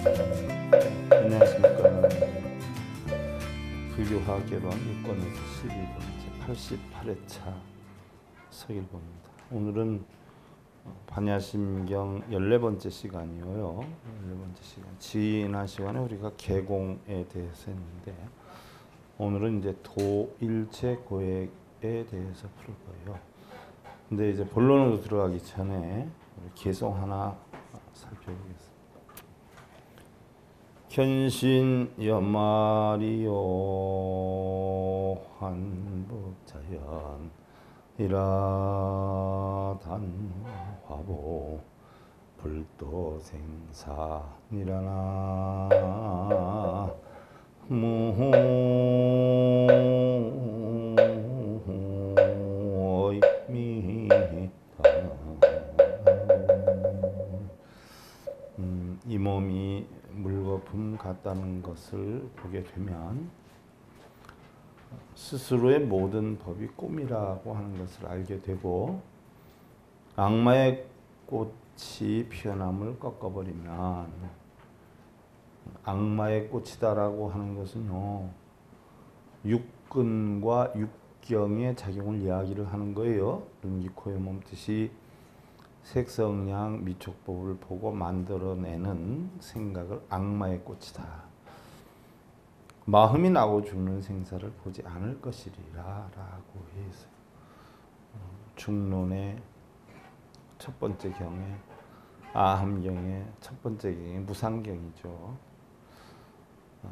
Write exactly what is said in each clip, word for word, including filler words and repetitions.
안녕하십니까. 불교화개론 육 권에서 십이 번째 팔십팔 회차 서일보입니다. 오늘은 반야심경 열네 번째 시간이에요. 열네 번째 시간. 지난 시간에 우리가 개공에 대해서 했는데 오늘은 이제 도일체 고액에 대해서 풀 거예요. 근데 이제 본론으로 들어가기 전에 우리 개송 하나 살펴보겠습니다. 현신 연마리요 한법자연 이라단화보 불도생사 니라나 무이미다. 음, 이 몸이 물거품 같다는 것을 보게 되면 스스로의 모든 법이 꿈이라고 하는 것을 알게 되고 악마의 꽃이 피어남을 꺾어버리면 악마의 꽃이다라고 하는 것은요 육근과 육경의 작용을 이야기를 하는 거예요. 눈, 귀, 코, 의 몸뜻이 색성량 미촉법을 보고 만들어내는 생각을 악마의 꽃이다. 마음이 나고 죽는 생사를 보지 않을 것이리라 라고 해서 중론의 첫 번째 경에 아함경의 첫 번째 경에 무상경이죠. 어,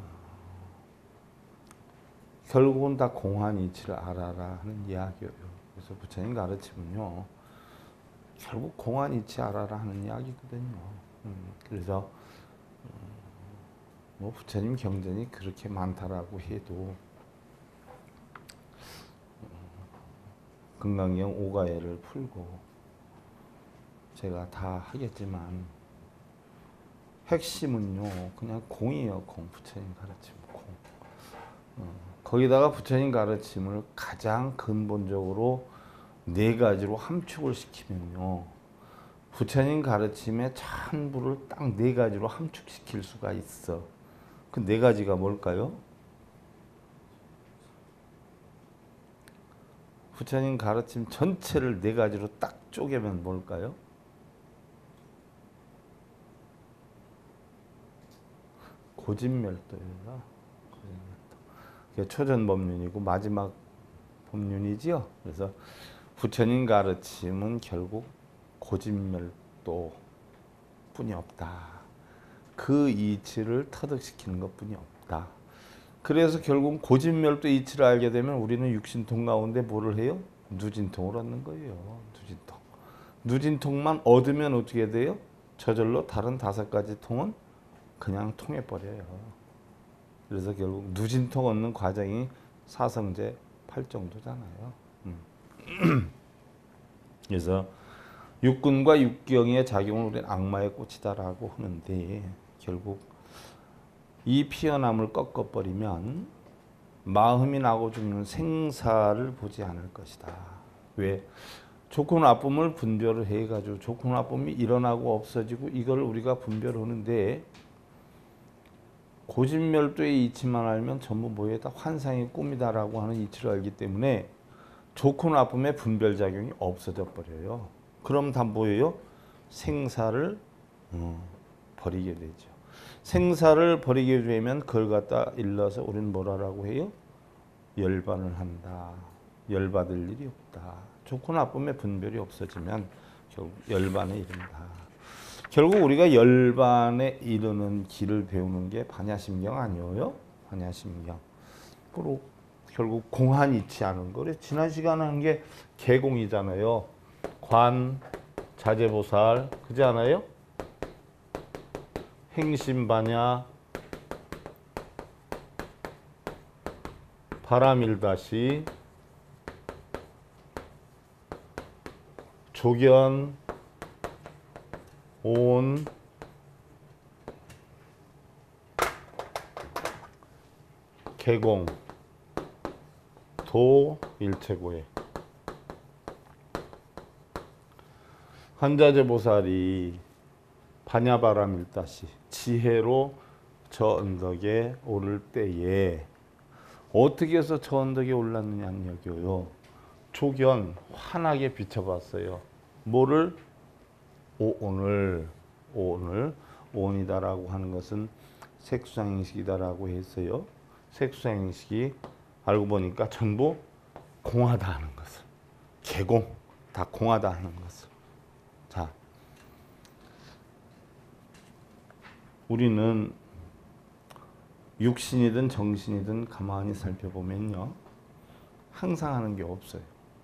결국은 다 공한 이치를 알아라 하는 이야기예요. 그래서 부처님 가르침은요 결국 공한 이치 알아라 하는 이야기거든요. 음, 그래서 음, 뭐 부처님 경전이 그렇게 많다라고 해도 음, 금강경 오가예를 풀고 제가 다 하겠지만 핵심은요 그냥 공이에요. 공. 부처님 가르침 공. 어, 거기다가 부처님 가르침을 가장 근본적으로 네 가지로 함축을 시키면요. 부처님 가르침의 전부를 딱 네 가지로 함축시킬 수가 있어. 그 네 가지가 뭘까요? 부처님 가르침 전체를 네 가지로 딱 쪼개면 뭘까요? 고진멸도예요. 그게 초전 법륜이고 마지막 법륜이지요. 그래서 부처님 가르침은 결국 고진멸도 뿐이 없다. 그 이치를 터득시키는 것 뿐이 없다. 그래서 결국 고진멸도 이치를 알게 되면 우리는 육신통 가운데 뭐를 해요? 누진통을 얻는 거예요. 누진통. 누진통만 얻으면 어떻게 돼요? 저절로 다른 다섯 가지 통은 그냥 통해버려요. 그래서 결국 누진통 얻는 과정이 사성제 팔정도잖아요. 음. 그래서 육근과 육경의 작용을 우리는 악마의 꽃이다라고 하는데 결국 이 피어남을 꺾어버리면 마음이 나고 죽는 생사를 보지 않을 것이다. 왜? 좋고 나쁨을 분별을 해가지고 좋고 나쁨이 일어나고 없어지고 이걸 우리가 분별하는데 고진멸도의 이치만 알면 전부 뭐에 다 환상의 꿈이다라고 하는 이치를 알기 때문에 좋고 나쁨의 분별작용이 없어져 버려요. 그럼 다 뭐예요? 생사를 어, 버리게 되죠. 생사를 버리게 되면 그걸 갖다 일러서 우리는 뭐라고 해요? 열반을 한다. 열받을 일이 없다. 좋고 나쁨의 분별이 없어지면 결국 열반에 이른다. 결국 우리가 열반에 이르는 길을 배우는 게 반야심경 아니에요? 반야심경. 그리고 결국 공한 이치 하는 거. 그래 지난 시간에 한 게 개공이잖아요. 관, 자제보살, 그지 않아요? 행심반야, 바람일다시, 조견, 온, 개공, 도, 일체고해. 한자재보살이 반야바람일다시 지혜로 저 언덕에 오를 때에 어떻게 해서 저 언덕에 올랐느냐는 얘기요. 조견 환하게 비춰봤어요. 뭐를? 오온을. 오온을. 오온이다라고 하는 것은 색수상행식이다라고 했어요. 색수상행식이 알고 보니까 전부 공하다 하는 것을. 개공. 다 공하다 하는 것을. 자, 우리는 육신이든 정신이든 가만히 살펴보면요. 항상 하는 게 없어요.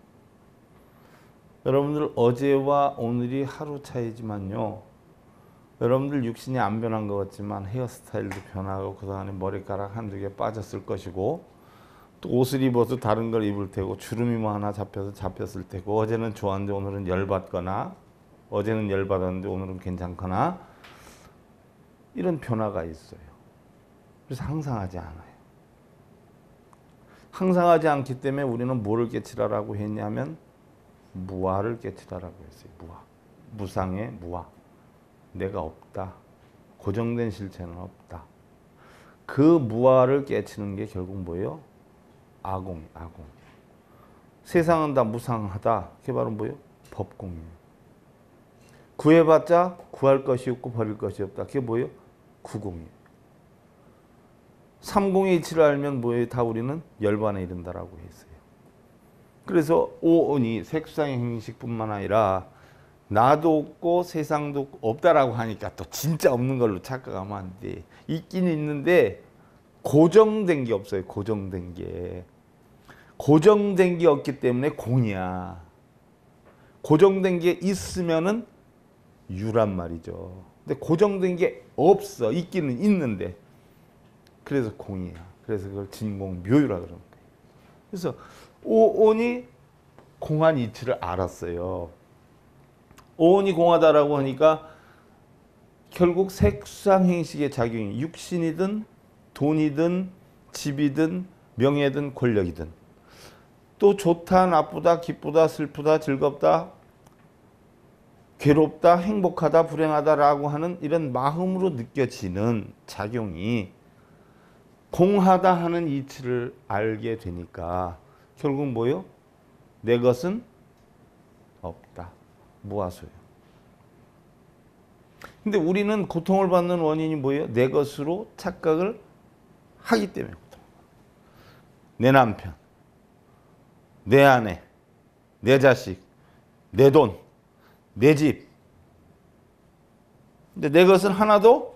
여러분들 어제와 오늘이 하루 차이지만요. 여러분들 육신이 안 변한 것 같지만 헤어스타일도 변하고 그 다음에 머리카락 한두 개 빠졌을 것이고 또 옷을 입어도 다른 걸 입을 테고 주름이 뭐 하나 잡혀서 잡혔을 테고 어제는 좋았는데 오늘은 열받거나 어제는 열받았는데 오늘은 괜찮거나 이런 변화가 있어요. 그래서 항상 하지 않아요. 항상 하지 않기 때문에 우리는 뭐를 깨치라라고 했냐면 무아를 깨치라라고 했어요. 무아. 무상의 무아. 내가 없다. 고정된 실체는 없다. 그 무아를 깨치는 게 결국 뭐예요? 아공, 아공. 세상은 다 무상하다. 그게 바로 뭐예요? 법공이에요. 구해봤자 구할 것이 없고 버릴 것이 없다. 그게 뭐예요? 구공이에요. 삼공의 이치를 알면 뭐예요? 다 우리는 열반에 이른다라고 했어요. 그래서 오온이 색수상의 행식뿐만 아니라 나도 없고 세상도 없다라고 하니까 또 진짜 없는 걸로 착각하면 안 돼. 있긴 있는데 고정된 게 없어요. 고정된 게. 고정된 게 없기 때문에 공이야. 고정된 게 있으면은 유란 말이죠. 근데 고정된 게 없어. 있기는 있는데. 그래서 공이야. 그래서 그걸 진공묘유라 그러는 거예요. 그래서 오온이 공한 이치를 알았어요. 오온이 공하다라고 하니까 결국 색수상행식의 작용이 육신이든 돈이든 집이든 명예든 권력이든 또 좋다 나쁘다 기쁘다 슬프다 즐겁다 괴롭다 행복하다 불행하다라고 하는 이런 마음으로 느껴지는 작용이 공하다 하는 이치를 알게 되니까 결국 뭐요? 내 것은 없다. 무아소요. 근데 우리는 고통을 받는 원인이 뭐예요? 내 것으로 착각을 하기 때문에 고통. 내 남편, 내 아내, 내 자식, 내 돈, 내 집. 근데 내 것은 하나도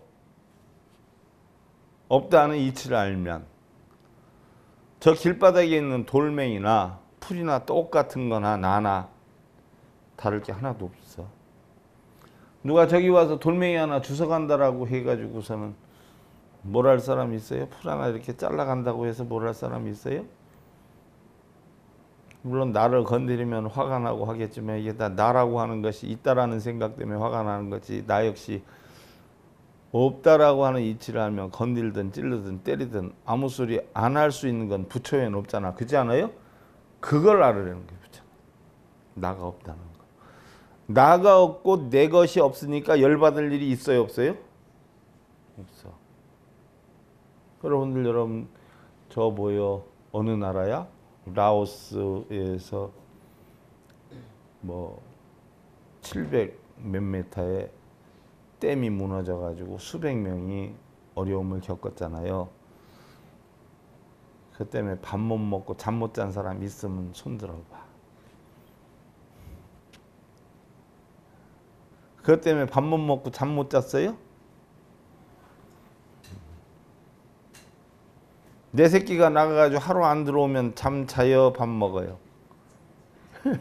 없다는 이치를 알면 저 길바닥에 있는 돌멩이나 풀이나 똑같은 거나 나나 다를 게 하나도 없어. 누가 저기 와서 돌멩이 하나 주워간다라고 해가지고서는 뭘 할 사람이 있어요? 풀 하나 이렇게 잘라간다고 해서 뭘 할 사람이 있어요? 물론 나를 건드리면 화가 나고 하겠지만 이게 다 나라고 하는 것이 있다라는 생각 때문에 화가 나는 거지 나 역시 없다라고 하는 이치를 알면 건들든 찔르든 때리든 아무 소리 안 할 수 있는 건 부처에는 없잖아. 그렇지 않아요? 그걸 알으려는 거예요. 나가 없다는 거. 나가 없고 내 것이 없으니까 열받을 일이 있어요? 없어요? 없어. 여러분들 여러분 저 뭐요? 어느 나라야? 라오스에서 뭐 칠백 몇 메타에 댐이 무너져 가지고 수백 명이 어려움을 겪었잖아요. 그 때문에 밥 못 먹고 잠 못 잔 사람 있으면 손 들어봐. 그것 때문에 밥 못 먹고 잠 못 잤어요? 내 새끼가 나가가지고 하루 안 들어오면 잠 자요, 밥 먹어요. 그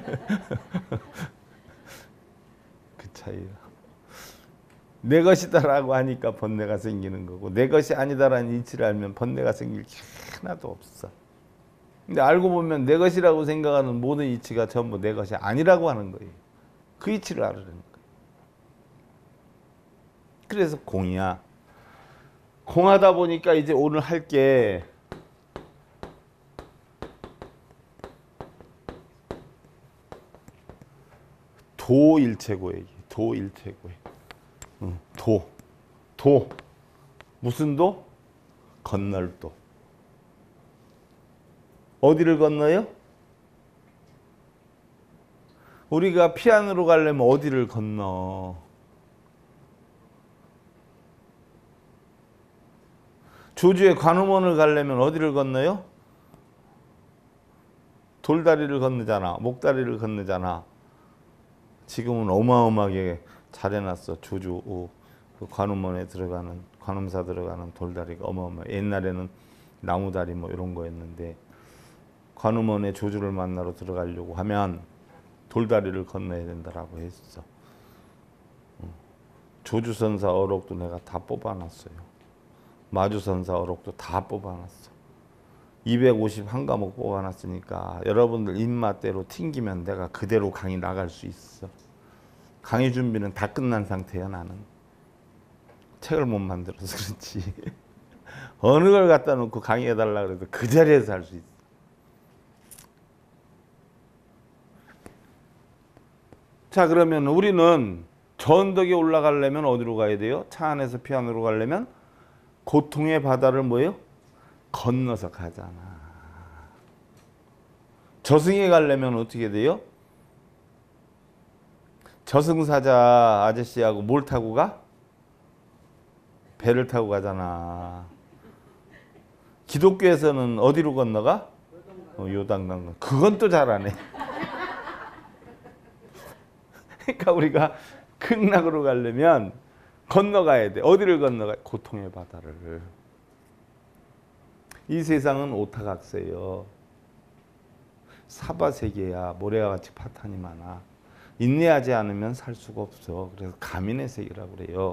차이야. 내 것이다라고 하니까 번뇌가 생기는 거고 내 것이 아니다라는 이치를 알면 번뇌가 생길 게 하나도 없어. 근데 알고 보면 내 것이라고 생각하는 모든 이치가 전부 내 것이 아니라고 하는 거예요. 그 이치를 알으라는 거예요. 그래서 공이야. 공하다 보니까 이제 오늘 할 게 도일체고얘기. 도일체고에. 응, 도. 도. 무슨 도? 건널 도. 어디를 건너요? 우리가 피안으로 가려면 어디를 건너? 조주의 관음원을 가려면 어디를 건너요? 돌다리를 건너잖아. 목다리를 건너잖아. 지금은 어마어마하게 잘 해놨어. 조주 그 관음원에 들어가는, 관음사 들어가는 돌다리가 어마어마. 옛날에는 나무다리 뭐 이런 거였는데 관음원에 조주를 만나러 들어가려고 하면 돌다리를 건너야 된다라고 했어. 조주선사 어록도 내가 다 뽑아놨어요. 마주선사 어록도 다 뽑아놨어. 이백오십일 과목 뽑아놨으니까 여러분들 입맛대로 튕기면 내가 그대로 강의 나갈 수 있어. 강의 준비는 다 끝난 상태야. 나는 책을 못 만들어서 그렇지. 어느 걸 갖다 놓고 강의해달라 그래도 그 자리에서 할 수 있어. 자, 그러면 우리는 저 언덕에 올라가려면 어디로 가야 돼요? 차 안에서 피안으로 가려면 고통의 바다를 뭐예요? 건너서 가잖아. 저승에 가려면 어떻게 돼요? 저승사자 아저씨하고 뭘 타고 가? 배를 타고 가잖아. 기독교에서는 어디로 건너가? 어, 요단강. 그건 또 잘하네. 그러니까 우리가 극락으로 가려면 건너가야 돼. 어디를 건너가? 고통의 바다를. 이 세상은 오타각세요. 사바세계야. 모래와 같이 파탄이 많아. 인내하지 않으면 살 수가 없어. 그래서 가민의 세계라고 그래요.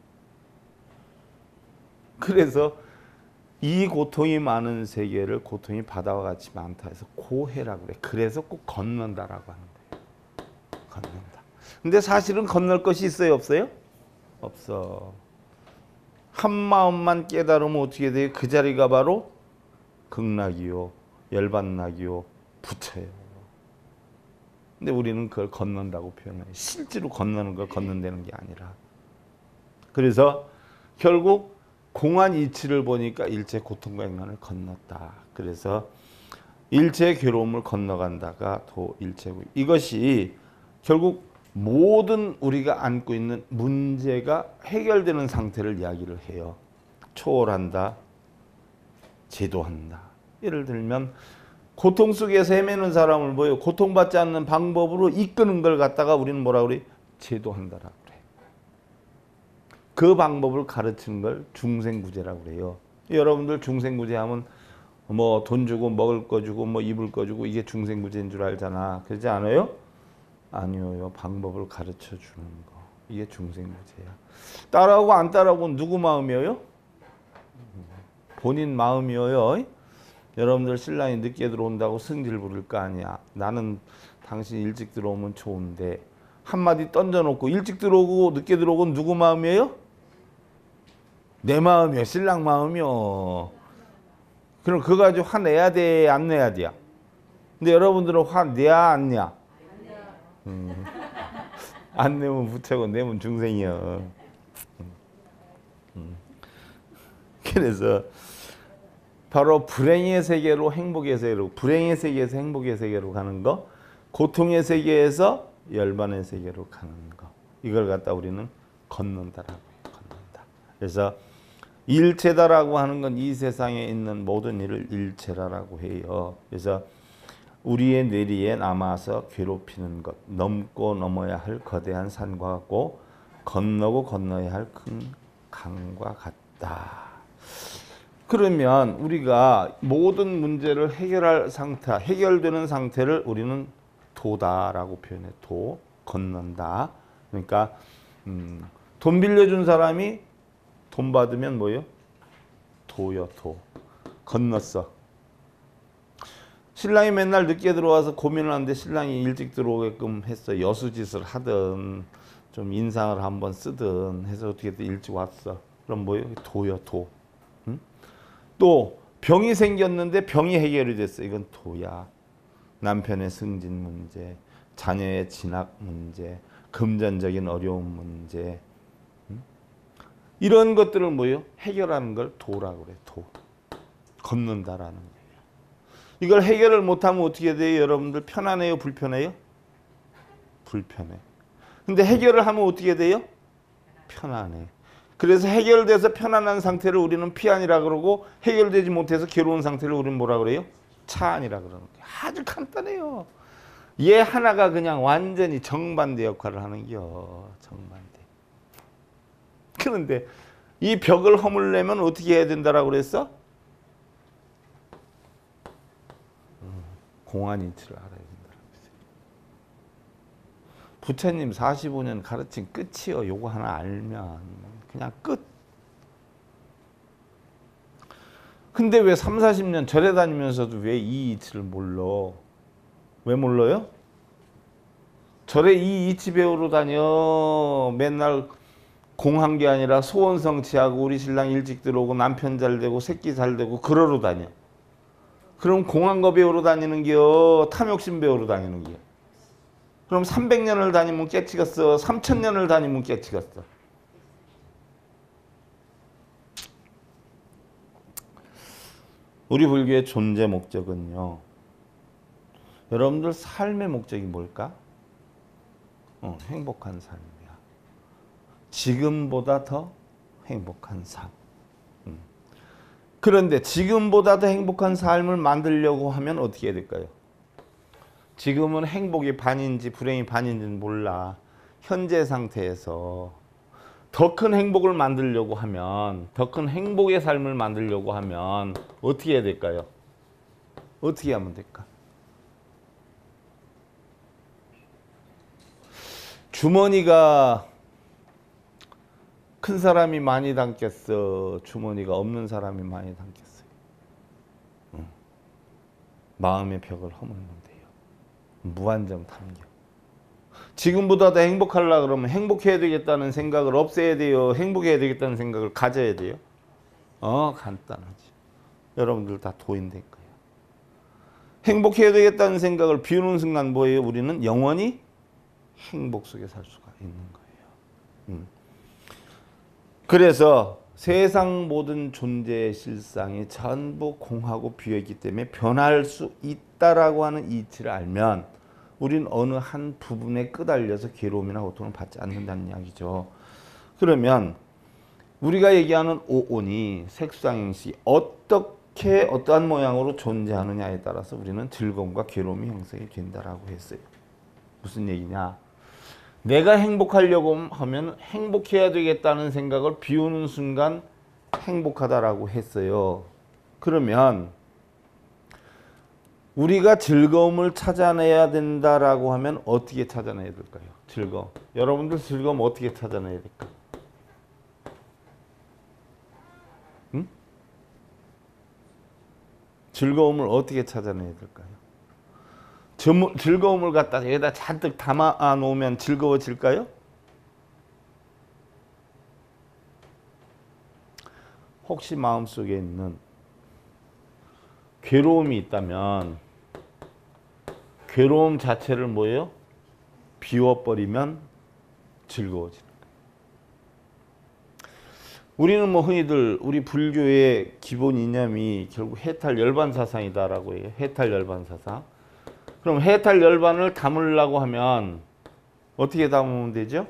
그래서 이 고통이 많은 세계를 고통이 바다와 같이 많다 해서 고해라고 그래. 그래서 꼭 건넌다라고 하는 거예요. 건넌다. 근데 사실은 건널 것이 있어요, 없어요? 없어. 한 마음만 깨달으면 어떻게 돼요? 그 자리가 바로 극락이요, 열반락이요, 부처예요. 근데 우리는 그걸 건넌다고 표현해요. 실제로 건너는 걸 건넌다는 게 아니라. 그래서 결국 공한 이치를 보니까 일체 고통과 액난을 건넜다. 그래서 일체 괴로움을 건너간다가 도일체고, 이것이 결국 모든 우리가 안고 있는 문제가 해결되는 상태를 이야기를 해요. 초월한다, 제도한다. 예를 들면 고통 속에서 헤매는 사람을 뭐요? 고통받지 않는 방법으로 이끄는 걸 갖다가 우리는 뭐라 그래? 제도한다라고 그래. 그 방법을 가르치는 걸 중생구제라고 그래요. 여러분들 중생구제 하면 뭐 돈 주고 먹을 거 주고 뭐 입을 거 주고 이게 중생구제인 줄 알잖아. 그러지 않아요? 아니요. 방법을 가르쳐 주는 거. 이게 중생구제야. 따라하고 안 따라하고 누구 마음이에요? 본인 마음이에요. 여러분들 신랑이 늦게 들어온다고 승질 부릴 거 아니야. 나는 당신 일찍 들어오면 좋은데 한마디 던져놓고 일찍 들어오고 늦게 들어오고 누구 마음이에요? 내 마음이요. 신랑 마음이요. 그럼 그거 가지고 화내야 돼? 안 내야 돼? 근데 여러분들은 화내야 안 내야? 음. 안 내면 부채고 내면 중생이요. 음. 음. 그래서 바로 불행의 세계로 행복의 세계로, 불행의 세계에서 행복의 세계로 가는 거, 고통의 세계에서 열반의 세계로 가는 거, 이걸 갖다 우리는 건넌다라고 해요. 건넌다. 그래서 일체다라고 하는 건 이 세상에 있는 모든 일을 일체라고 해요. 그래서 우리의 뇌리에 남아서 괴롭히는 것, 넘고 넘어야 할 거대한 산과 같고 건너고 건너야 할 큰 강과 같다. 그러면 우리가 모든 문제를 해결할 상태, 해결되는 상태를 우리는 도다라고 표현해. 도, 건넌다. 그러니까 음, 돈 빌려준 사람이 돈 받으면 뭐예요? 도요, 도. 건넜어. 신랑이 맨날 늦게 들어와서 고민을 하는데 신랑이 일찍 들어오게끔 했어. 여수짓을 하든 좀 인상을 한번 쓰든 해서 어떻게든 일찍 왔어. 그럼 뭐예요? 도요, 도. 응? 또 병이 생겼는데 병이 해결이 됐어. 이건 도야. 남편의 승진 문제, 자녀의 진학 문제, 금전적인 어려운 문제, 응? 이런 것들을 뭐예요? 해결하는 걸 도라고 그래. 도. 걷는다라는 거예요. 이걸 해결을 못하면 어떻게 돼요? 여러분들 편안해요? 불편해요? 불편해. 근데 해결을 하면 어떻게 돼요? 편안해. 그래서 해결돼서 편안한 상태를 우리는 피안이라 그러고 해결되지 못해서 괴로운 상태를 우리는 뭐라 그래요? 차안이라 그러는 거예요. 아주 간단해요. 얘 하나가 그냥 완전히 정반대 역할을 하는 겨. 정반대. 그런데 이 벽을 허물려면 어떻게 해야 된다라고 그랬어? 공안인치를 알아야 된다라고 했어요. 부처님 사십오 년 가르친 끝이요. 요거 하나 알면 그냥 끝. 근데 왜 삼사십 년 절에 다니면서도 왜 이 이치를 몰라? 왜 몰라요? 절에 이 이치 배우러 다녀. 맨날 공한 게 아니라 소원성취하고 우리 신랑 일찍 들어오고 남편 잘 되고 새끼 잘 되고 그러러 다녀. 그럼 공한 거 배우러 다니는 겨? 탐욕심 배우러 다니는 겨? 그럼 삼백 년을 다니면 깨치겠어? 삼천 년을 다니면 깨치겠어? 우리 불교의 존재 목적은요. 여러분들 삶의 목적이 뭘까? 어, 행복한 삶이야. 지금보다 더 행복한 삶. 음. 그런데 지금보다 더 행복한 삶을 만들려고 하면 어떻게 해야 될까요? 지금은 행복이 반인지 불행이 반인지는 몰라. 현재 상태에서 더 큰 행복을 만들려고 하면, 더 큰 행복의 삶을 만들려고 하면 어떻게 해야 될까요? 어떻게 하면 될까? 주머니가 큰 사람이 많이 담겠어? 주머니가 없는 사람이 많이 담겠어요? 응. 마음의 벽을 허물면 돼요. 무한정 탐겨. 지금보다 더 행복하려고 그러면 행복해야 되겠다는 생각을 없애야 돼요? 행복해야 되겠다는 생각을 가져야 돼요? 어, 간단하지. 여러분들 다 도인될 거예요. 행복해야 되겠다는 생각을 비우는 순간 뭐예요? 우리는 영원히 행복 속에 살 수가 있는 거예요. 음. 그래서 세상 모든 존재의 실상이 전부 공하고 비어있기 때문에 변할 수 있다라고 하는 이치를 알면 우린 어느 한 부분에 끄달려서 괴로움이나 고통을 받지 않는다는 이야기죠. 그러면 우리가 얘기하는 오온이 색수상행시 어떻게 어떠한 모양으로 존재하느냐에 따라서 우리는 즐거움과 괴로움이 형성이 된다라고 했어요. 무슨 얘기냐? 내가 행복하려고 하면 행복해야 되겠다는 생각을 비우는 순간 행복하다라고 했어요. 그러면 우리가 즐거움을 찾아내야 된다라고 하면 어떻게 찾아내야 될까요? 즐거움. 여러분들 즐거움 어떻게 찾아내야 될까? 응? 즐거움을 어떻게 찾아내야 될까요? 즐거움을 갖다 여기다 잔뜩 담아 놓으면 즐거워질까요? 혹시 마음속에 있는 괴로움이 있다면 괴로움 자체를 뭐예요? 비워버리면 즐거워지는 거예요. 우리는 뭐 흔히들 우리 불교의 기본 이념이 결국 해탈 열반 사상이다라고 해요. 해탈 열반 사상. 그럼 해탈 열반을 담으려고 하면 어떻게 담으면 되죠?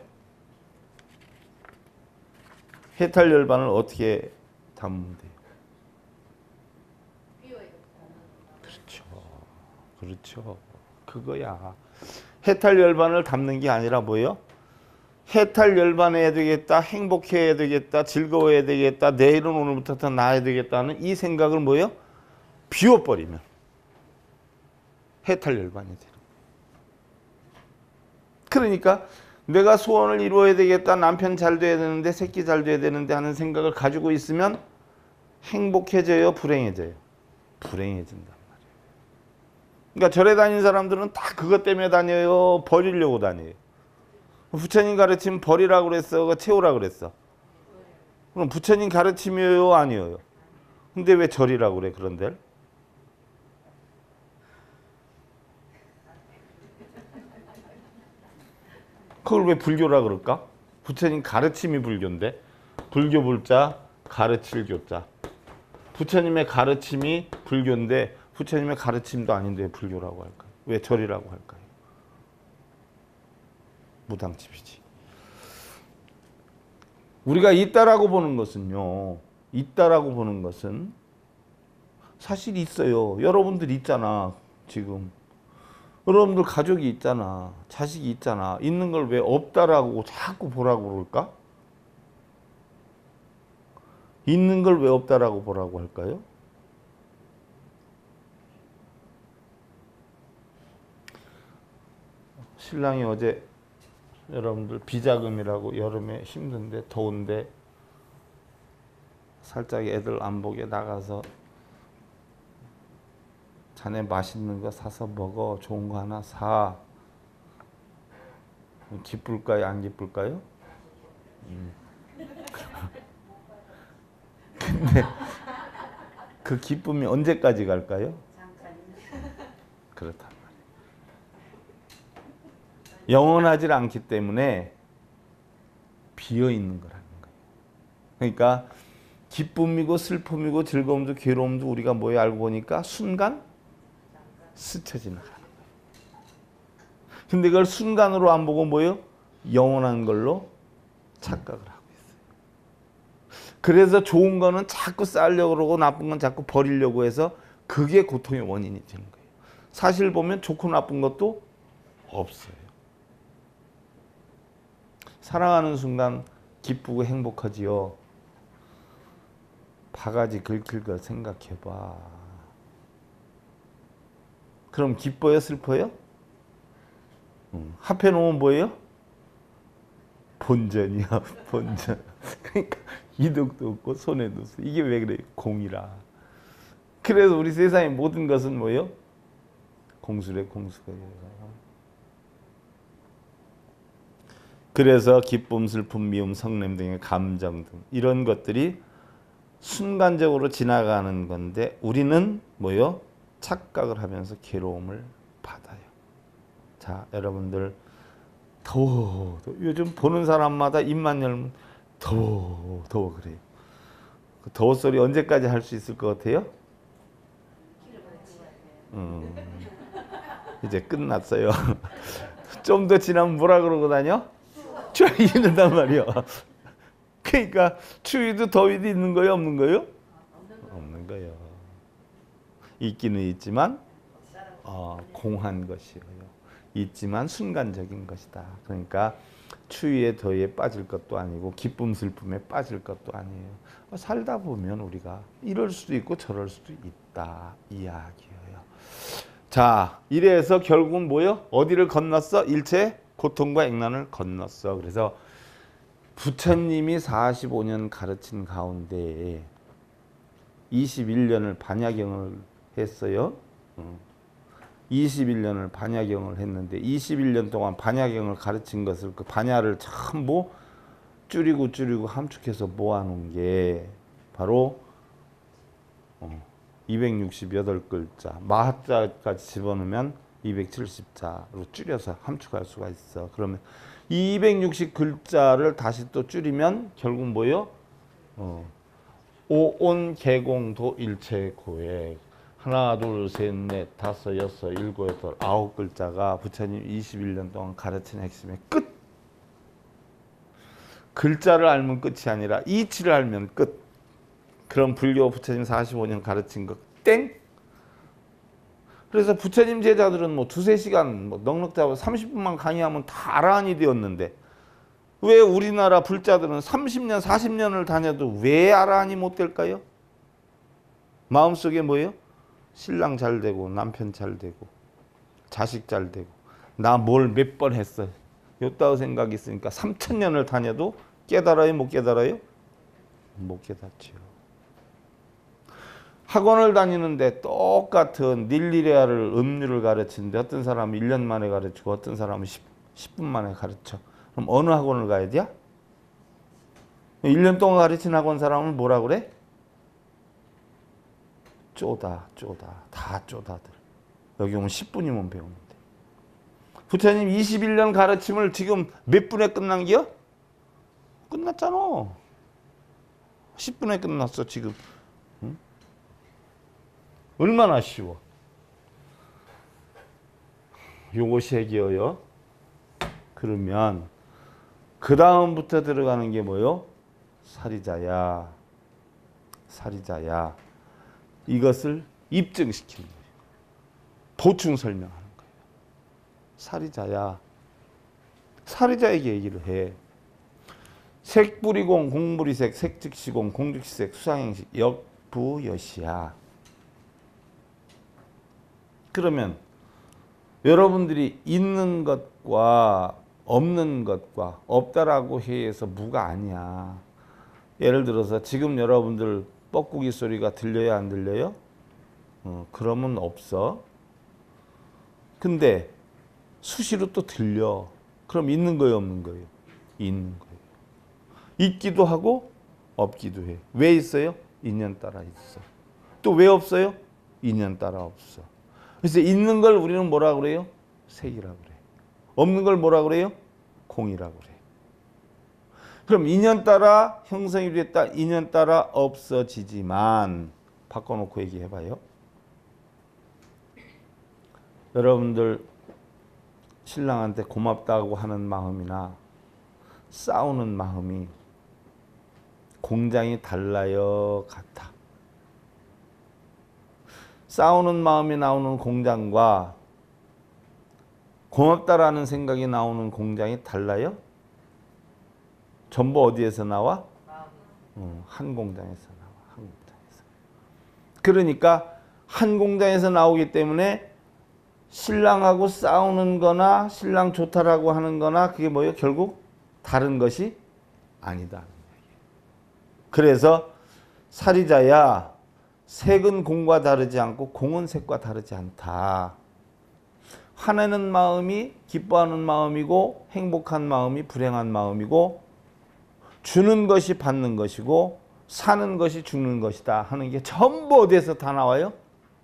해탈 열반을 어떻게 담으면 돼요? 그렇죠. 그렇죠. 그거야. 해탈 열반을 담는 게 아니라 뭐예요? 해탈 열반해야 되겠다, 행복해야 되겠다, 즐거워야 되겠다, 내일은 오늘부터 더 나아야 되겠다는 이 생각을 뭐예요? 비워버리면 해탈 열반이 되는 거예요. 그러니까 내가 소원을 이루어야 되겠다, 남편 잘 돼야 되는데, 새끼 잘 돼야 되는데 하는 생각을 가지고 있으면 행복해져요, 불행해져요? 불행해진단 말이에요. 그러니까 절에 다니는 사람들은 다 그것 때문에 다녀요. 버리려고 다녀요. 부처님 가르치면 버리라고 그랬어? 채우라고 그랬어? 그럼 부처님 가르침이에요? 아니에요? 근데 왜 절이라고 그래, 그런 데를? 그걸 왜 불교라 그럴까? 부처님 가르침이 불교인데 불교 불자, 가르칠 교자. 부처님의 가르침이 불교인데 부처님의 가르침도 아닌데 불교라고 할까요? 왜 절이라고 할까요? 무당집이지. 우리가 있다라고 보는 것은요. 있다라고 보는 것은 사실 있어요. 여러분들 있잖아. 지금. 여러분들 가족이 있잖아. 자식이 있잖아. 있는 걸 왜 없다라고 자꾸 보라고 그럴까? 있는 걸 왜 없다라고 보라고 할까요? 신랑이 어제 여러분들 비자금이라고 여름에 힘든데 더운데 살짝 애들 안 보게 나가서 자네 맛있는 거 사서 먹어. 좋은 거 하나 사. 기쁠까요? 안 기쁠까요? 음. 근데 그 기쁨이 언제까지 갈까요? 그렇단 말이에요. 영원하지 않기 때문에 비어 있는 거라는 거예요. 그러니까 기쁨이고 슬픔이고 즐거움도 괴로움도 우리가 뭐에 알고 보니까 순간 스쳐 지나가는 거예요. 근데 그걸 순간으로 안 보고 뭐예요? 영원한 걸로 착각을 하고 있어요. 그래서 좋은 거는 자꾸 쌓으려고 그러고 나쁜 건 자꾸 버리려고 해서 그게 고통의 원인이 되는 거예요. 사실 보면 좋고 나쁜 것도 없어요. 사랑하는 순간 기쁘고 행복하지요. 바가지 긁힐 거 생각해봐. 그럼 기뻐요? 슬퍼요? 음, 합해놓으면 뭐예요? 본전이야. 본전. 그러니까 이득도 없고 손해도 없어. 이게 왜 그래요? 공이라. 그래서 우리 세상의 모든 것은 뭐예요? 공수래 공수가. 그래서 기쁨, 슬픔, 미움, 성냄 등의 감정 등 이런 것들이 순간적으로 지나가는 건데 우리는 뭐요? 착각을 하면서 괴로움을 받아요. 자, 여러분들 더워, 더워. 요즘 보는 사람마다 입만 열면 더워, 더워 그래요. 그 더워 소리 언제까지 할 수 있을 것 같아요? 음, 이제 끝났어요. 좀 더 지나면 뭐라 그러고 다녀? 추위 힘들단 말이야. 그러니까 추위도 더위도 있는 거예요, 없는 거예요? 없는 거예요. 있기는 있지만 어, 공한 것이에요. 있지만 순간적인 것이다. 그러니까 추위에 더위에 빠질 것도 아니고 기쁨 슬픔에 빠질 것도 아니에요. 살다 보면 우리가 이럴 수도 있고 저럴 수도 있다 이야기예요. 자, 이래서 결국은 뭐요? 어디를 건넜어? 일체 고통과 액난을 건넜어. 그래서 부처님이 사십오 년 가르친 가운데 이십일 년을 반야경을 했어요. 이십일 년을 반야경을 했는데 이십일 년 동안 반야경을 가르친 것을 그 반야를 전부 줄이고 줄이고 함축해서 모아놓은 게 바로 이백육십팔 글자 마하자까지 집어넣으면 이백칠십 자로 줄여서 함축할 수가 있어. 그러면 이 이백육십 글자를 다시 또 줄이면 결국 뭐예요? 어, 오온 개공도 일체고액 하나 둘셋넷 다섯 여섯 일곱 여덟 아홉 글자가 부처님 이십일 년 동안 가르친 핵심의 끝. 글자를 알면 끝이 아니라 이치를 알면 끝. 그럼 불교 부처님 사십오 년 가르친 거 땡. 그래서 부처님 제자들은 뭐 두세 시간 뭐 넉넉 잡아 삼십 분만 강의하면 다 아라한이 되었는데 왜 우리나라 불자들은 삼십 년 사십 년을 다녀도 왜 아라한이 못 될까요? 마음속에 뭐예요? 신랑 잘 되고 남편 잘 되고 자식 잘 되고 나 뭘 몇 번 했어 요따위 생각이 있으니까 삼천 년을 다녀도 깨달아요? 못 깨달아요? 못 깨닫지요. 학원을 다니는데 똑같은 닐리레아를 음률을 가르치는데 어떤 사람은 일 년 만에 가르치고 어떤 사람은 십 분 만에 가르쳐. 그럼 어느 학원을 가야 돼? 일 년 동안 가르친 학원 사람은 뭐라 그래? 쪼다 쪼다 다 쪼다들. 여기 오면 십 분이면 배우는데 부처님 이십일 년 가르침을 지금 몇 분에 끝난 게요? 끝났잖아. 십 분에 끝났어 지금. 응? 얼마나 쉬워. 요것이 핵이에요. 그러면 그 다음부터 들어가는 게 뭐요? 사리자야. 사리자야. 이것을 입증시키는 거예요. 보충 설명하는 거예요. 사리자야. 사리자에게 얘기를 해. 색불이공, 공불이색, 색즉시공, 공즉시색, 수상행식, 역부여시야. 그러면 여러분들이 있는 것과 없는 것과 없다라고 해서 무가 아니야. 예를 들어서 지금 여러분들 뻐꾸기 소리가 들려요, 안 들려요? 어, 그러면 없어. 근데 수시로 또 들려. 그럼 있는 거예요, 없는 거예요? 있는 거예요. 있기도 하고 없기도 해. 왜 있어요? 인연 따라 있어. 또 왜 없어요? 인연 따라 없어. 그래서 있는 걸 우리는 뭐라 그래요? 색이라고 그래. 없는 걸 뭐라 그래요? 공이라고 그래. 그럼 인연 따라 형성이 됐다. 인연 따라 없어지지만 바꿔놓고 얘기해봐요. 여러분들 신랑한테 고맙다고 하는 마음이나 싸우는 마음이 공장이 달라요, 같아? 싸우는 마음이 나오는 공장과 고맙다라는 생각이 나오는 공장이 달라요? 전부 어디에서 나와? 어, 한 공장에서 나와. 한 공장에서. 그러니까 한 공장에서 나오기 때문에 신랑하고 싸우는 거나 신랑 좋다라고 하는 거나 그게 뭐예요? 결국 다른 것이 아니다. 그래서 사리자야, 색은 공과 다르지 않고 공은 색과 다르지 않다. 화내는 마음이 기뻐하는 마음이고 행복한 마음이 불행한 마음이고 주는 것이 받는 것이고 사는 것이 죽는 것이다 하는 게 전부 어디에서 다 나와요?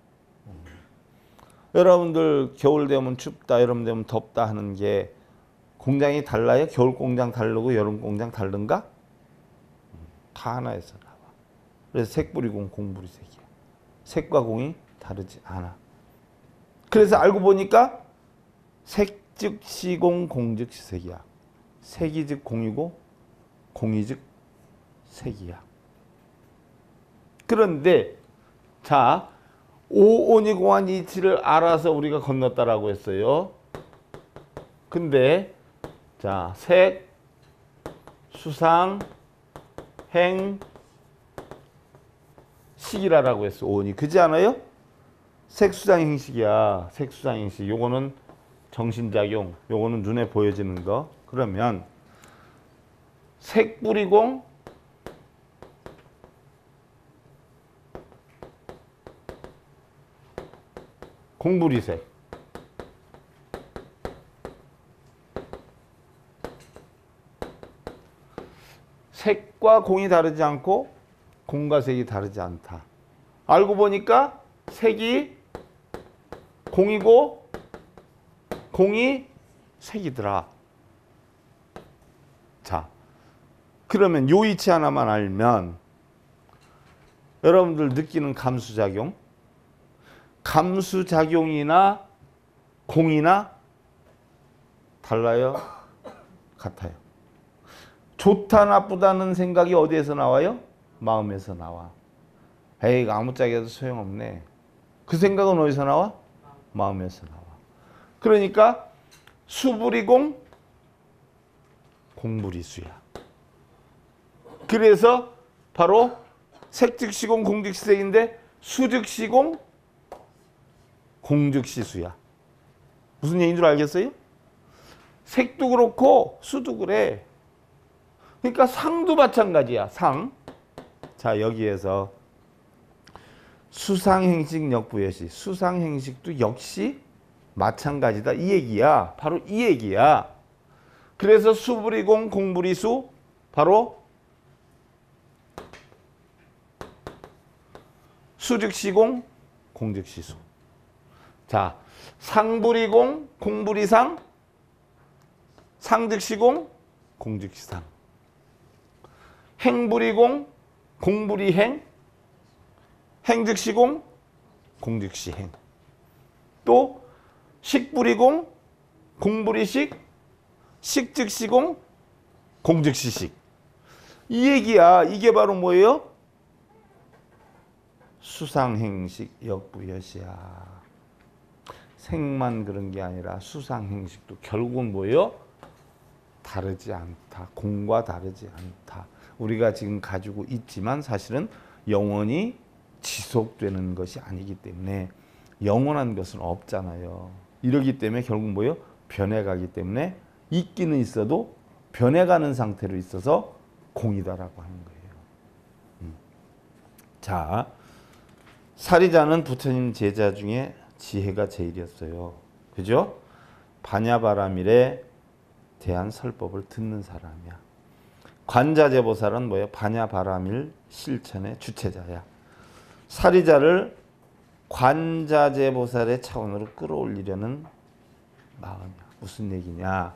여러분들 겨울 되면 춥다, 여름 되면 덥다 하는 게 공장이 달라요? 겨울 공장 다르고 여름 공장 다른가? 다 하나에서 나와. 그래서 색불이공, 공불이색이야. 색과 공이 다르지 않아. 그래서 알고 보니까 색 즉 시공, 공 즉 시색이야. 색이 즉 공이고 공이 즉 색이야. 그런데 자, 오온이 공한 이치를 알아서 우리가 건넜다라고 했어요. 근데 자, 색, 수상, 행, 식이라라고 했어. 오온이. 그지 않아요? 색수상행식이야. 색수상행식. 요거는 정신작용. 요거는 눈에 보여지는 거. 그러면 색불이공, 공불이색. 색과 공이 다르지 않고 공과 색이 다르지 않다. 알고 보니까 색이 공이고 공이 색이더라. 자, 그러면 요 이치 하나만 알면 여러분들 느끼는 감수작용, 감수작용이나 공이나 달라요? 같아요. 좋다 나쁘다는 생각이 어디에서 나와요? 마음에서 나와. 에이, 아무짝에도 소용없네. 그 생각은 어디서 나와? 마음에서 나와. 그러니까 수불이공, 공불이수야. 그래서 바로 색즉시공, 공즉시색인데 수즉시공, 공즉시수야. 무슨 얘기인 줄 알겠어요? 색도 그렇고 수도 그래. 그러니까 상도 마찬가지야. 상. 자, 여기에서 수상행식 역부여시. 수상행식도 역시 마찬가지다. 이 얘기야. 바로 이 얘기야. 그래서 수불이공, 공불이수 바로 수즉시공, 공즉시수. 자, 상불이공, 공불이상, 상즉시공, 공즉시상. 행불이공, 공불이행, 행즉시공, 공즉시행. 또 식불이공, 공불이식, 식즉시공, 공즉시식. 이 얘기야. 이게 바로 뭐예요? 수상행식 역부여시야. 생만 그런 게 아니라 수상행식도 결국은 뭐예요? 다르지 않다. 공과 다르지 않다. 우리가 지금 가지고 있지만 사실은 영원히 지속되는 것이 아니기 때문에 영원한 것은 없잖아요. 이러기 때문에 결국 뭐예요? 변해가기 때문에 있기는 있어도 변해가는 상태로 있어서 공이다라고 하는 거예요. 음. 자, 사리자는 부처님 제자 중에 지혜가 제일이었어요. 그죠? 반야바라밀에 대한 설법을 듣는 사람이야. 관자재보살은 뭐예요? 반야바라밀 실천의 주체자야. 사리자를 관자재보살의 차원으로 끌어올리려는 마음이야. 무슨 얘기냐?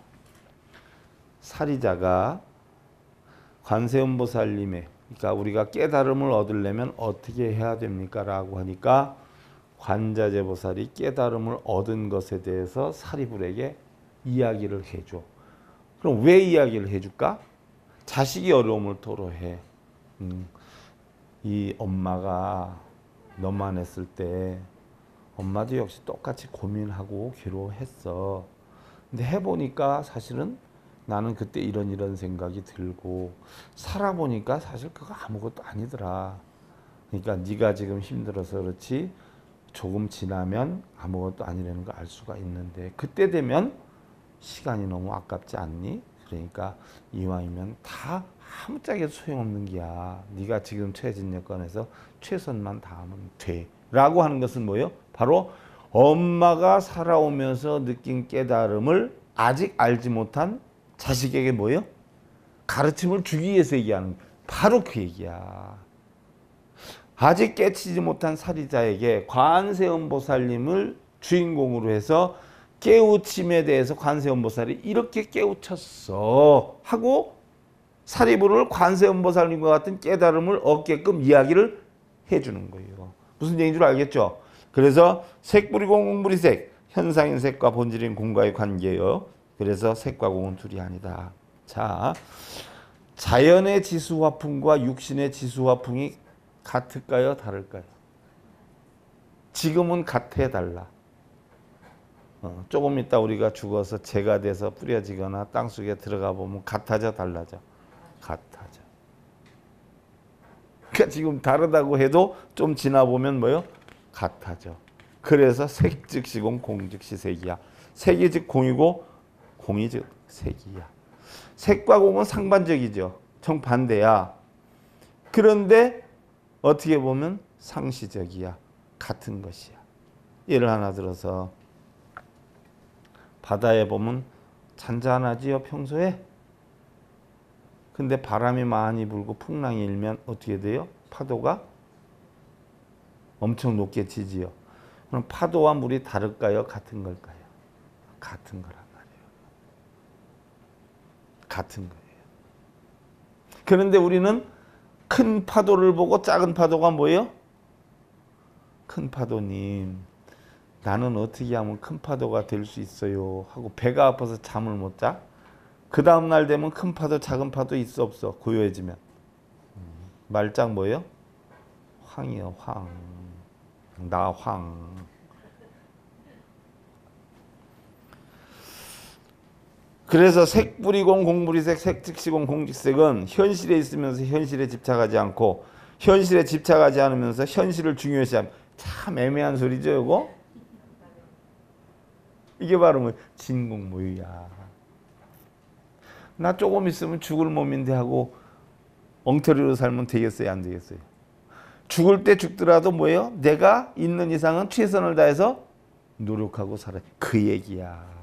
사리자가 관세음보살님의, 그러니까 우리가 깨달음을 얻으려면 어떻게 해야 됩니까? 라고 하니까 관자재보살이 깨달음을 얻은 것에 대해서 사리불에게 이야기를 해줘. 그럼 왜 이야기를 해줄까? 자식이 어려움을 토로해. 음, 이 엄마가 너만 했을 때 엄마도 역시 똑같이 고민하고 괴로워했어. 근데 해보니까 사실은 나는 그때 이런 이런 생각이 들고 살아보니까 사실 그거 아무것도 아니더라. 그러니까 네가 지금 힘들어서 그렇지 조금 지나면 아무것도 아니라는 걸 알 수가 있는데 그때 되면 시간이 너무 아깝지 않니? 그러니까 이왕이면 다 아무짝에도 소용없는 게야. 네가 지금 처해진 여건에서 최선만 다하면 돼. 라고 하는 것은 뭐예요? 바로 엄마가 살아오면서 느낀 깨달음을 아직 알지 못한 자식에게 뭐예요? 가르침을 주기 위해서 얘기하는 바로 그 얘기야. 아직 깨치지 못한 사리자에게 관세음보살님을 주인공으로 해서 깨우침에 대해서 관세음보살이 이렇게 깨우쳤어 하고 사리불을 관세음보살님과 같은 깨달음을 얻게끔 이야기를 해주는 거예요. 무슨 얘기인 줄 알겠죠? 그래서 색불이공 공불이색, 현상인 색과 본질인 공과의 관계예요. 그래서 색과 공은 둘이 아니다. 자, 자연의 지수화풍과 육신의 지수화풍이 같을까요? 다를까요? 지금은 같아 달라. 어, 조금 있다 우리가 죽어서 재가 돼서 뿌려지거나 땅속에 들어가 보면 같아져 달라져? 같아져. 그러니까 지금 다르다고 해도 좀 지나 보면 뭐요? 같아져. 그래서 색 즉시 공, 공 즉시 색이야. 색이 즉 공이고 공이 즉 색이야. 색과 공은 상반적이죠. 정반대야. 그런데 어떻게 보면 상시적이야. 같은 것이야. 예를 하나 들어서 바다에 보면 잔잔하지요, 평소에? 근데 바람이 많이 불고 풍랑이 일면 어떻게 돼요? 파도가 엄청 높게 치지요. 그럼 파도와 물이 다를까요? 같은 걸까요? 같은 거란 말이에요. 같은 거예요. 그런데 우리는 큰 파도를 보고 작은 파도가 뭐예요? 큰 파도님, 나는 어떻게 하면 큰 파도가 될 수 있어요? 하고 배가 아파서 잠을 못 자? 그 다음 날 되면 큰 파도, 작은 파도 있어 없어? 고요해지면. 말짝 뭐예요? 황이요, 황. 나 황. 그래서 색불이공 공불이색, 색즉시공 공즉색은 현실에 있으면서 현실에 집착하지 않고 현실에 집착하지 않으면서 현실을 중요시하면 참 애매한 소리죠, 이거? 이게 바로 뭐 진공모유야. 나 조금 있으면 죽을 몸인데 하고 엉터리로 살면 되겠어요, 안 되겠어요? 죽을 때 죽더라도 뭐예요? 내가 있는 이상은 최선을 다해서 노력하고 살아. 그 얘기야.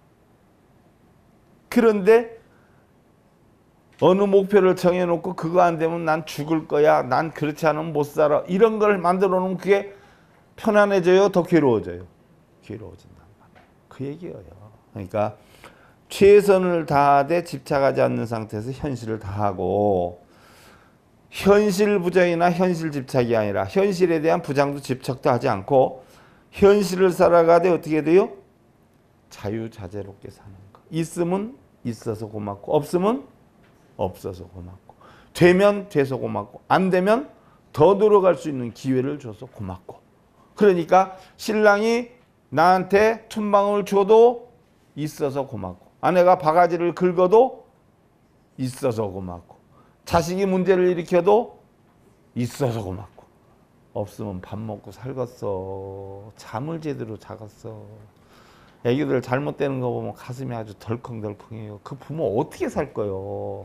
그런데 어느 목표를 정해놓고 그거 안 되면 난 죽을 거야. 난 그렇지 않으면 못 살아. 이런 걸 만들어 놓으면 그게 편안해져요? 더 괴로워져요? 괴로워진단 말이에요. 그 얘기예요. 그러니까 최선을 다하되 집착하지 않는 상태에서 현실을 다하고 현실 부정이나 현실 집착이 아니라 현실에 대한 부정도 집착도 하지 않고 현실을 살아가되 어떻게 돼요? 자유자재롭게 사는 거. 있으면 있어서 고맙고 없으면 없어서 고맙고 되면 돼서 고맙고 안 되면 더 늘어갈 수 있는 기회를 줘서 고맙고 그러니까 신랑이 나한테 춘방울 줘도 있어서 고맙고 아내가 바가지를 긁어도 있어서 고맙고 자식이 문제를 일으켜도 있어서 고맙고 없으면 밥 먹고 살겠어. 잠을 제대로 자겠어. 애기들 잘못되는 거 보면 가슴이 아주 덜컹덜컹해요. 그 부모 어떻게 살 거요?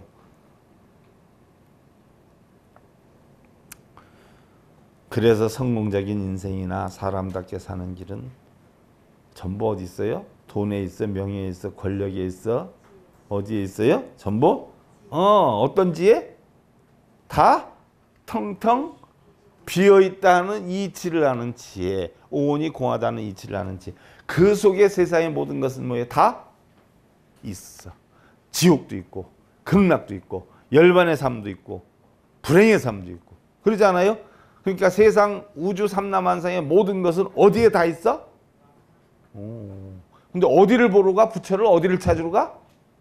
그래서 성공적인 인생이나 사람답게 사는 길은 전부 어디 있어요? 돈에 있어, 명예에 있어, 권력에 있어. 어디에 있어요? 전부 어, 어떤 지에? 다 텅텅 비어있다는 이치를 아는 지혜, 오온이 공하다는 이치를 아는 지혜. 그 속에 세상의 모든 것은 뭐예요? 다 있어. 지옥도 있고 극락도 있고 열반의 삶도 있고 불행의 삶도 있고 그러지 않아요? 그러니까 세상 우주 삼라만상의 모든 것은 어디에 다 있어? 오. 근데 어디를 보러 가? 부처를 어디를 찾으러 가?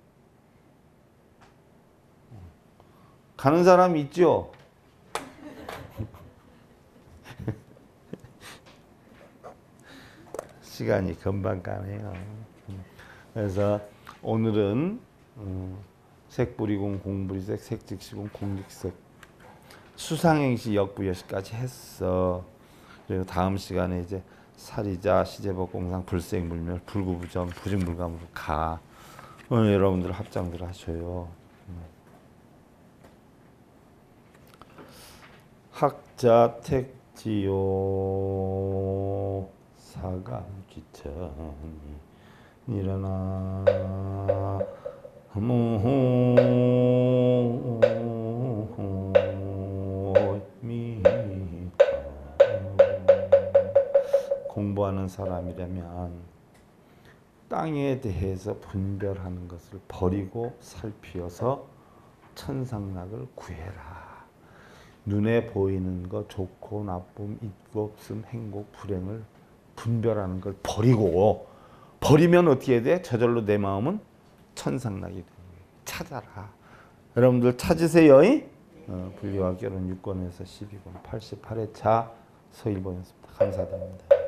가는 사람 있죠? 시간이 금방 가네요. 그래서 오늘은 색불이공 공불이색 색즉시공 공즉색 수상행시 역부여시까지 했어. 그리고 다음 시간에 이제 살이자 시제법공상 불생불멸 불구부정 부증불감으로 가. 오늘 여러분들 합장들 하셔요. 학자 택지요 사감기천이 일어나 공부하는 사람이라면 땅에 대해서 분별하는 것을 버리고 살피어서 천상락을 구해라. 눈에 보이는 거 좋고 나쁨, 있고 없음, 행복, 불행을 분별하는 걸 버리고 버리면 어떻게 돼? 저절로 내 마음은 천상락이 되는 거예요. 찾아라. 여러분들 찾으세요. 어, 분리와 결혼 육 권에서 십이 권 팔십팔 회차 서일본이었습니다. 감사드립니다.